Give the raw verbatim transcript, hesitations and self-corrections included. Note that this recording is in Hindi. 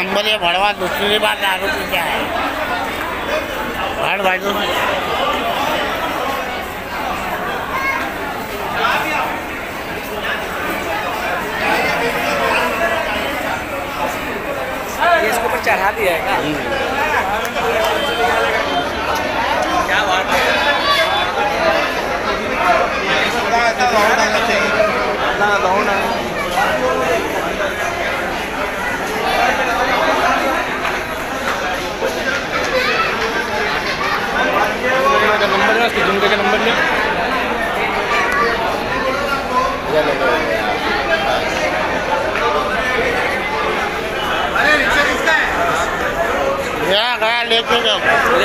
नंबर ये भड़वा दूसरी बार दारू पी के आया भाड़ भाई तो इसके ऊपर चढ़ा दिया है क्या? क्या बात है? नंबर है उसके झुमके का नंबर लिया। गया गया लेके जाओ।